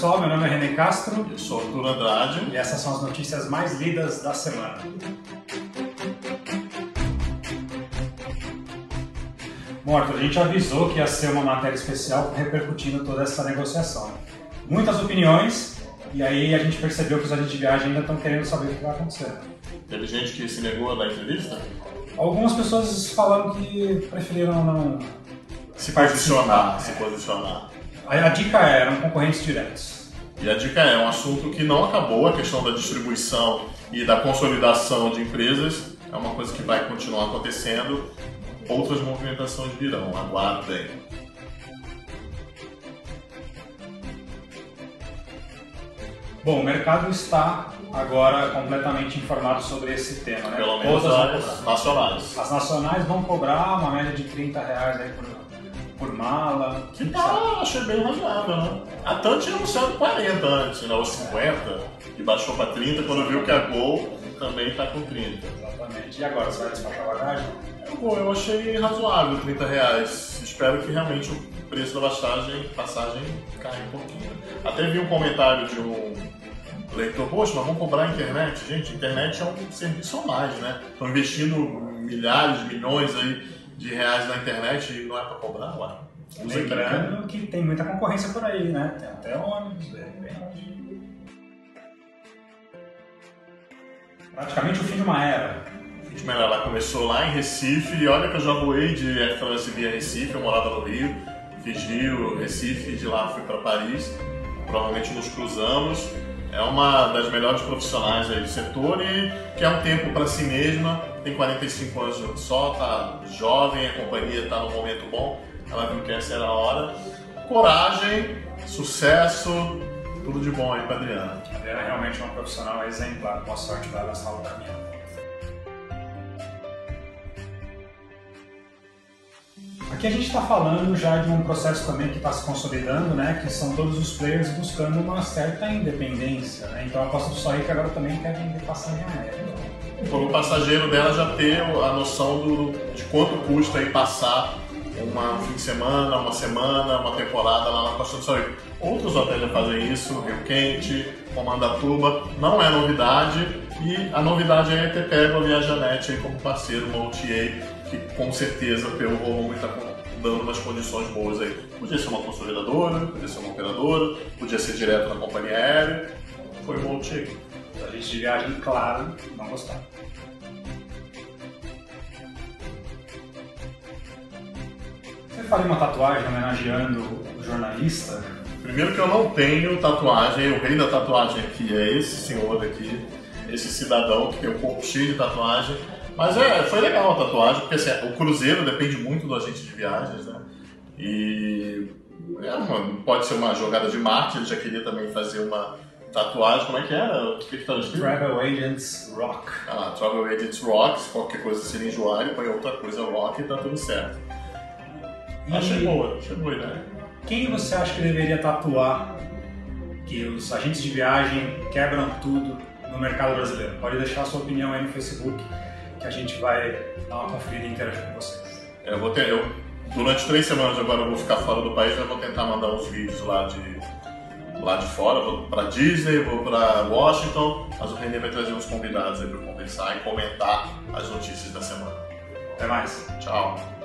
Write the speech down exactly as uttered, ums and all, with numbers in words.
pessoal, meu nome é René Castro. Eu sou Arthur Andrade. E essas são as notícias mais lidas da semana. Bom, Arthur, a gente avisou que ia ser uma matéria especial repercutindo toda essa negociação. Muitas opiniões, e aí a gente percebeu que os agentes de viagem ainda estão querendo saber o que vai acontecer. Teve gente que se negou a dar entrevista? Algumas pessoas falaram que preferiram não se posicionar. Se posicionar. A, a dica é, eram concorrentes diretos. E a dica é um assunto que não acabou, a questão da distribuição e da consolidação de empresas é uma coisa que vai continuar acontecendo. Outras movimentações virão, aguardem. Bom, o mercado está agora completamente informado sobre esse tema, né? Pelo menos Todas as nacionais. As nacionais vão cobrar uma média de trinta reais aí por, por mala. Que tá, achei bem razoável, né? A TAM tinha anunciado quarenta antes, né? Ou cinquenta, e baixou para trinta quando viu que a Gol também está com trinta. Exatamente. E agora, você vai despachar a bagagem? Eu, vou, eu achei razoável trinta reais. Espero que realmente o preço da passagem, passagem caia um pouquinho. Até vi um comentário de um leitor, poxa, mas vamos cobrar a internet? Gente, a internet é um serviço a mais, né? Estão investindo milhares, milhões aí de reais na internet e não é para cobrar, ué. Lembrando que tem muita concorrência por aí, né? Tem até ônibus, bem longe. Praticamente o fim de uma era. O fim de uma era, ela começou lá em Recife, e olha que eu já voei de Air France via Recife, eu morava no Rio, fiz Rio, Recife, e de lá fui para Paris. Provavelmente nos cruzamos. É uma das melhores profissionais aí do setor e quer um tempo para si mesma, tem quarenta e cinco anos só, tá jovem, a companhia está num momento bom, ela viu que essa era a hora. Coragem, sucesso, tudo de bom aí para Adriana. A Adriana é realmente uma profissional exemplar, boa sorte para ela nessa aula caminhando. Aqui a gente está falando já de um processo também que está se consolidando, né? Que são todos os players buscando uma certa independência, né? Então a Costa do Sol Rica agora também quer vender passagem aérea. Por o passageiro dela já ter a noção do, de quanto custa aí passar uma, um fim de semana, uma semana, uma temporada lá na Costa do Sol Rica. Outros hotéis já fazem isso, Rio Quente, Comandatuba, não é novidade, e a novidade é ter pego a Viajanet aí como parceiro, uma O T A, que com certeza pelo volume está dando umas condições boas aí. Podia ser uma consolidadora, podia ser uma operadora, podia ser direto na companhia aérea, foi uma O T A. A gente de viagem, claro, não gostar. Você faria uma tatuagem homenageando o jornalista? Primeiro que eu não tenho tatuagem, o rei da tatuagem aqui é esse senhor aqui, esse cidadão que tem o corpo cheio de tatuagem. Mas é, foi legal a tatuagem, porque assim, o cruzeiro depende muito do agente de viagens, né? E é uma, pode ser uma jogada de marketing, ele já queria também fazer uma tatuagem, como é que era? O que estava escrito? Travel Agents Rock. Ah lá, Travel Agents Rock, qualquer coisa se ele enjoar, ele põe outra coisa rock e tá tudo certo. E... Achei boa, achei boa ideia. Quem você acha que deveria tatuar que os agentes de viagem quebram tudo no mercado brasileiro? Pode deixar a sua opinião aí no Facebook, que a gente vai dar uma conferida e interagir com vocês. Eu vou ter, eu, durante três semanas agora eu vou ficar fora do país, eu vou tentar mandar uns vídeos lá de, lá de fora, vou para Disney, vou para Washington, mas o René vai trazer uns convidados aí para conversar e comentar as notícias da semana. Até mais. Tchau.